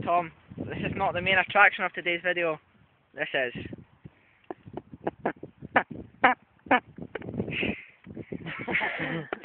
Tom, this is not the main attraction of today's video. This is.